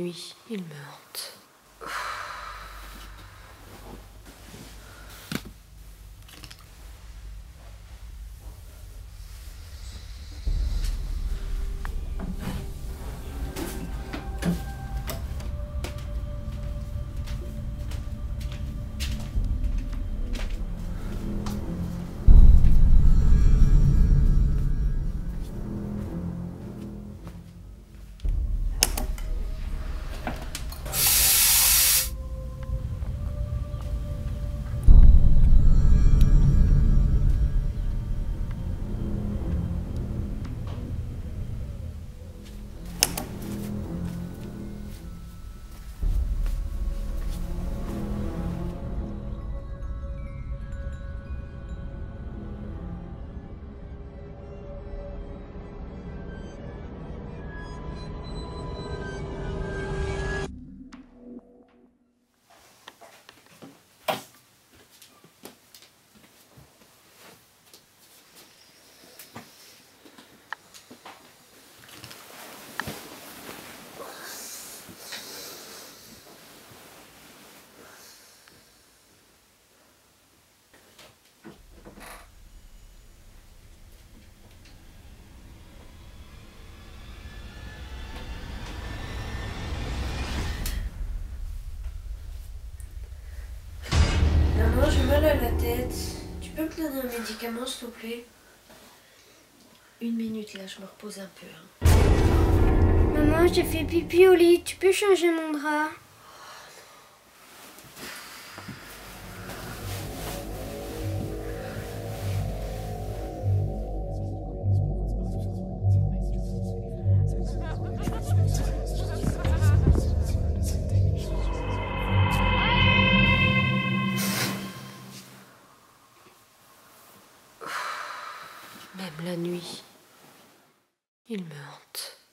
nuit, il me hante. Maman, j'ai mal à la tête. Tu peux me donner un médicament, s'il te plaît? Une minute, là, je me repose un peu. Hein. Maman, j'ai fait pipi au lit. Tu peux changer mon drap? Même la nuit, il me hante.